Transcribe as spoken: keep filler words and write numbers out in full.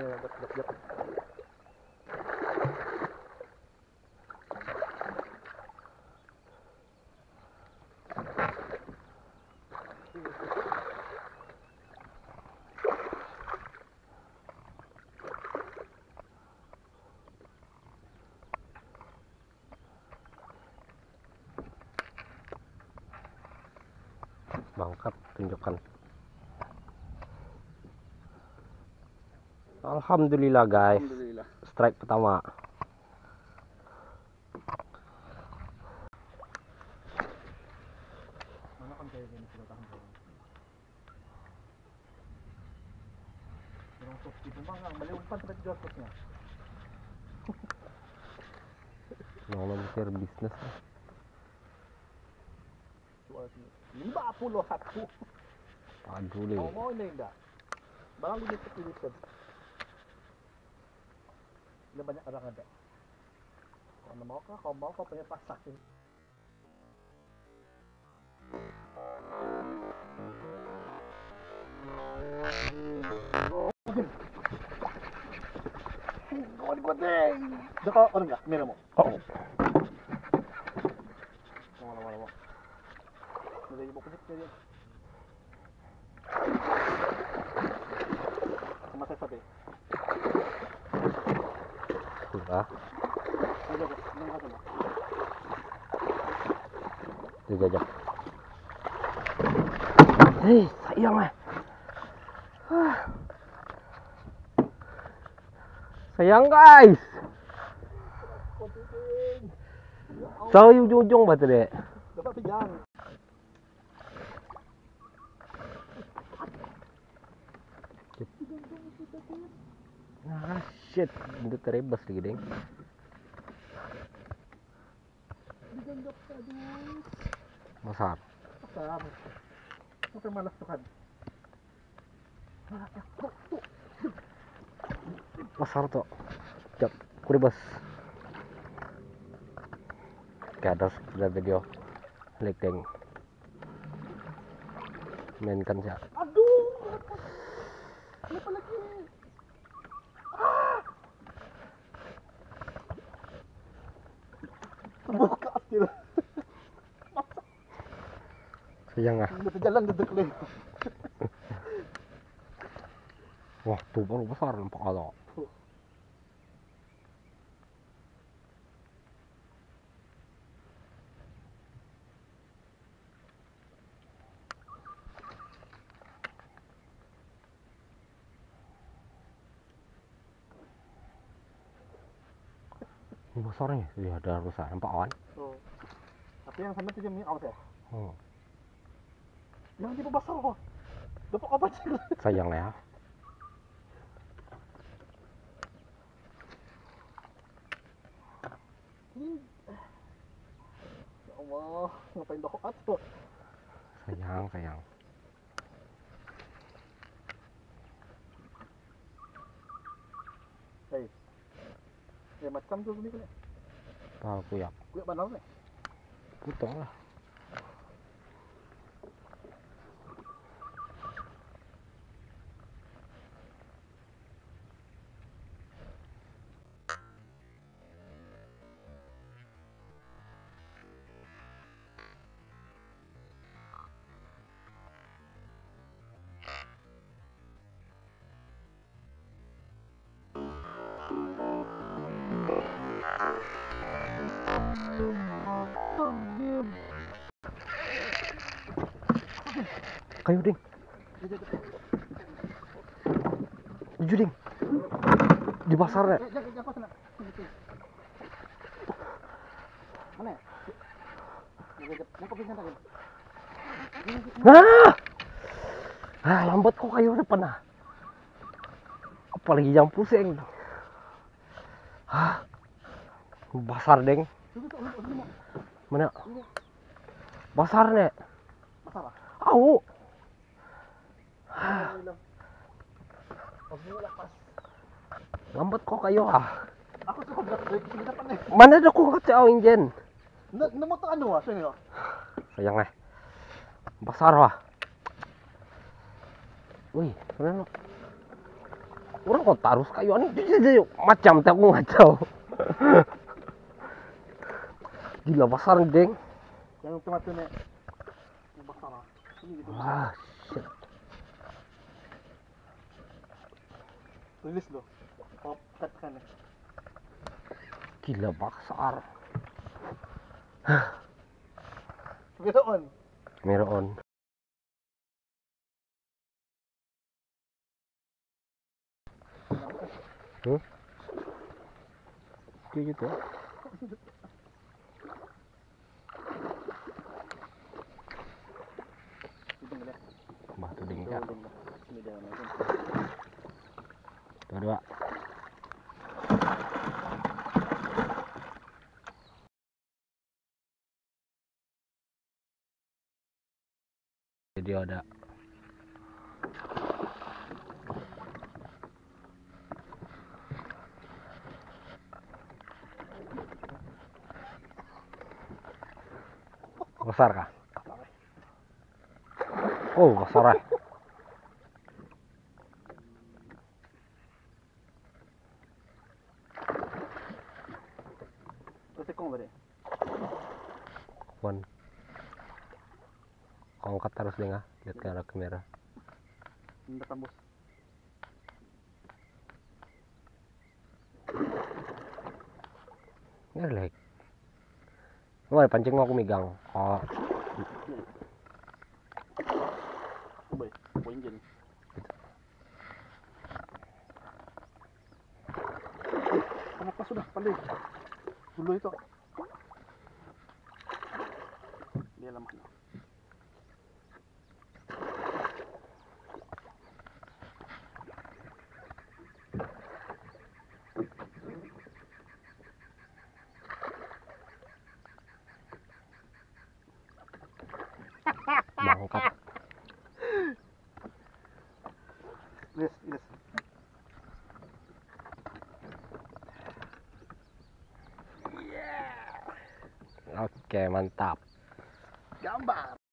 ya, jap, jap, jap. Mangkap, tunjukkan. Alhamdulillah guys. Alhamdulillah. Strike pertama. Mana kan kayak gini sudah tahan dulu. Yang sos itu mah nggak boleh umpan sampai tujuh ratusnya. Mau mikir bisnis. lima puluh satu. Aduh deh. Mau mau ini enggak? Barang limited edition. Ini banyak orang ada. Kalau mau kah? Kalau mau kau punya pasak ini. Kau dikuatin. Dah kau orang enggak? Merah mau. Oh. Mau mau mau. Jadi ibu punya jadi. Sama saya sabi. Sudah. Ada ada. Ini ada. Dijajak. Hei, sayang eh. Ah. Sayang guys. Sa ujung-ujung ba tadi? Dapat pijang. Ah shit, itu terebas lagi deng. Besar. Besar. Sampai malas tuh kan. Besar tuh. Cep, kuribas. Oke, ada sudah video. Like deng. Mainkan siya. Aduh. Apa lagi? Buka akhir. Sayang ah. Udah jalan dedek deh. Wah, tuh baru besar nampak ada. Ini besar nih, iya ada besar nampak kan? Oh. Tapi yang sana tuh jamnya awas ya. Oh. Yang tipe besar kok. Dapat apa sih? Sayang lah ya. Ya Allah, ngapain doa tuh? Sayang, sayang. Hei. Ya macam tuh ni kan. Tahu kuyak. Kuyak bandar ni. Putong lah. Kayu ding. Jujur ding. Di pasar ya. Mana? Nah. Ah, lambat kok kayu depan ah. Apalagi yang pusing. Hah. Besar deng. Mana? Besar nek. Besar ah? Au. Lambat kok kayo ah. Aku suka berat dari sini depan nih. Mana ada kok kacau injen. Nggak mau anu ah, sini loh. Sayang eh. Besar wah. Wih, mana lo? Orang kok taruh kayu ani macam teh aku ngacau. Gila besar nih, Deng. Yang tomato nih. Yang besar. Ini gitu. Wah, shit. Tulis loh. Pop tekan nih. Gila besar. Begitu on. Mirror on. Huh? Kayak gitu. Batu dingin. Dua dua. Jadi ada. Besar kah? Oh, besar ya. Terus kong berarti. Wan. Kau angkat terus deh nggak? Lihat ke arah kamera. Ini tembus. Ngelek. Mau pancing mau aku megang. Oh. Boy, poin jadi. Kenapa sudah pandai? Dulu itu. Dia lemah. Mangkat. Yes, yes. Oke, mantap. Gambar.